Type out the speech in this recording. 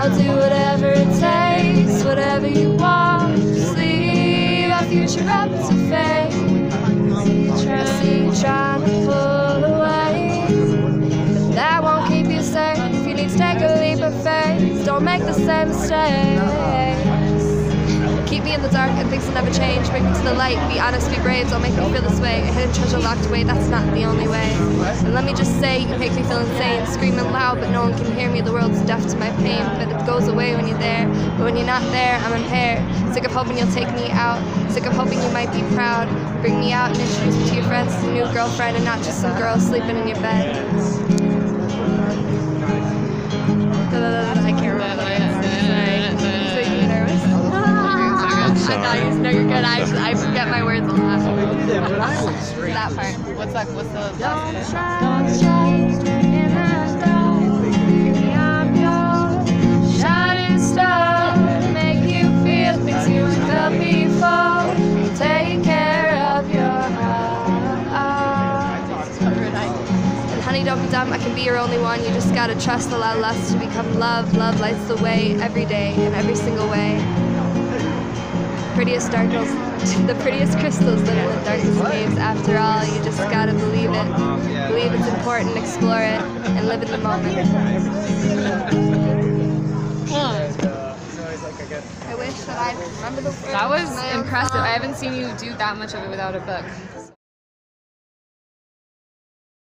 I'll do whatever it takes, whatever you want. Just leave our future up to fate. I see you trying to pull away, but that won't keep you safe. You need to take a leap of faith. Don't make the same mistakes. Keep me in the dark and things will never change. Bring me to the light, be honest, be brave. Don't make me feel this way. A hidden treasure locked away, that's not the only way. And let me just say, you make me feel insane. Screaming loud but no one can hear me. The world's deaf to my pain, but it goes away when you're there. But when you're not there, I'm impaired. Sick of hoping you'll take me out. Sick of hoping you might be proud. Bring me out and introduce me to your friends as a new girlfriend, and not just some girl sleeping in your bed. I can't remember. No, you're good. I forget my words a lot. That part. What's that? What's the last shining star, make you feel things you felt before. Take care of your heart. And honey, don't be dumb. I can be your only one. You just gotta trust, allow lust to become love. Love lights the way every day in every single way. Prettiest darkles, the prettiest crystals live in the darkest caves. After all, you just gotta believe it. Believe it's important, explore it, and live in the moment. I wish that I remember the words. That was impressive. I haven't seen you do that much of it without a book.